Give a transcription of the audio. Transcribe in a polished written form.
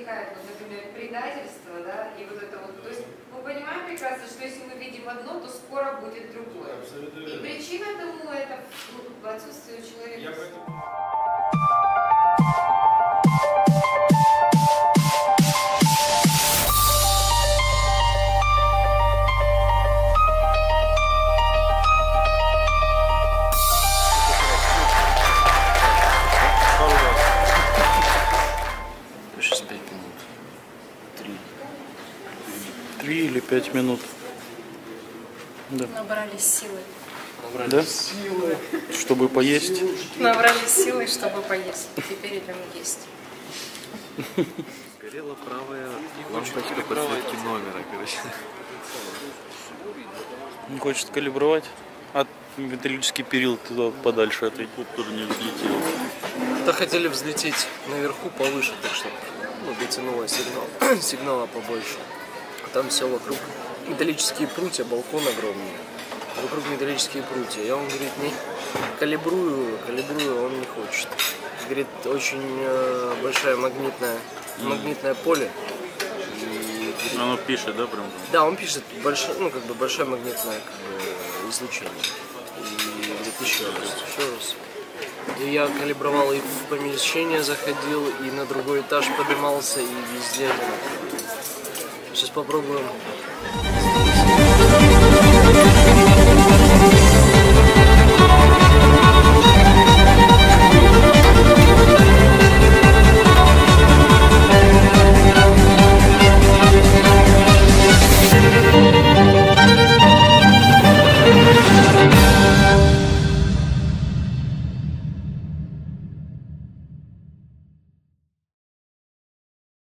возникает, вот, например, предательство, да, и вот это вот, то есть мы понимаем прекрасно, что если мы видим одно, то скоро будет другое. Абсолютно И верно. причина тому это отсутствие у человека. Сейчас 5 минут. 3 или 5 минут. Да. Набрались силы. Набрались силы, чтобы поесть. Набрались силы, чтобы поесть. Теперь идем есть. Горела правая лампочка подсветки номера, короче. Не хочет калибровать. А металлический перил туда подальше от чтобы не взлетел. Да, хотели взлететь наверху повыше, так что дотянуло сигнала побольше. Там все вокруг металлические прутья, балкон огромный. Вокруг металлические прутья. Я, он говорит, не калибрую, он не хочет. Говорит, очень большое магнитное поле. И, говорит, Оно пишет, да, прям? Да, он пишет большое магнитное излучение. И говорит, еще раз. И я калибровал, и в помещение заходил, и на другой этаж поднимался, и везде. Сейчас попробуем.